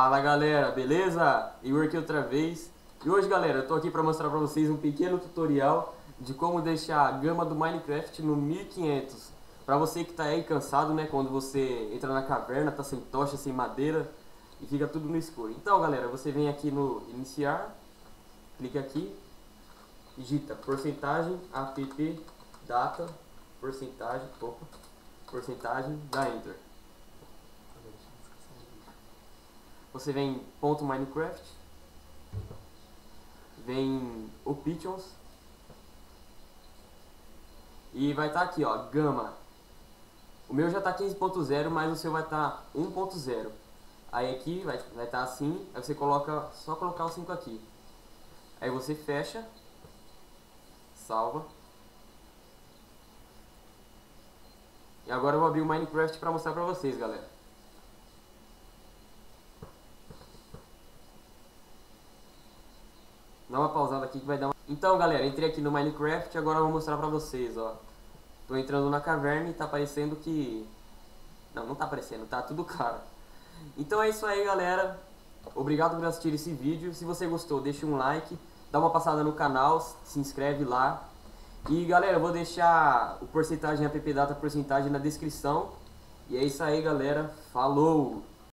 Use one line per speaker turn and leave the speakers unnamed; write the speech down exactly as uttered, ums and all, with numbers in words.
Fala galera, beleza? Igor aqui outra vez. E hoje galera, eu tô aqui para mostrar para vocês um pequeno tutorial de como deixar a gama do Minecraft no mil e quinhentos. Para você que tá aí cansado, né, quando você entra na caverna, tá sem tocha, sem madeira e fica tudo no escuro. Então galera, você vem aqui no iniciar, clica aqui, digita porcentagem app data, porcentagem, opa, porcentagem, dá enter. Você vem em ponto Minecraft, vem o Options e vai estar tá aqui, ó, gama. O meu já está quinze ponto zero, mas o seu vai estar tá um ponto zero. Aí aqui vai estar vai tá assim, aí você coloca, só colocar o cinco aqui. Aí você fecha, salva. E agora eu vou abrir o Minecraft para mostrar para vocês, galera. Dá uma pausada aqui que vai dar uma... Então galera, entrei aqui no Minecraft e agora eu vou mostrar pra vocês, ó. Tô entrando na caverna e tá aparecendo que... Não, não tá aparecendo, tá tudo claro. Então é isso aí galera. Obrigado por assistir esse vídeo. Se você gostou, deixa um like, dá uma passada no canal, se inscreve lá. E galera, eu vou deixar o porcentagem app data porcentagem na descrição. E é isso aí galera, falou!